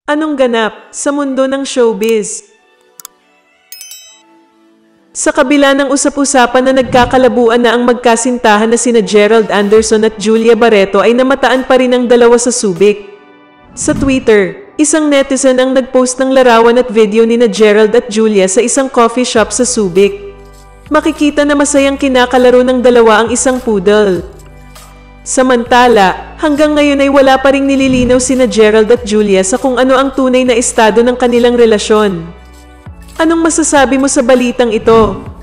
Anong ganap sa mundo ng showbiz? Sa kabila ng usap-usapan na nagkakalabuan na ang magkasintahan na sina Gerald Anderson at Julia Barreto ay namataan pa rin ang dalawa sa Subic. Sa Twitter, isang netizen ang nagpost ng larawan at video ni na Gerald at Julia sa isang coffee shop sa Subic. Makikita na masayang kinakalaro ng dalawa ang isang poodle. Samantala, hanggang ngayon ay wala pa ring nililinaw sina Gerald at Julia sa kung ano ang tunay na estado ng kanilang relasyon. Anong masasabi mo sa balitang ito?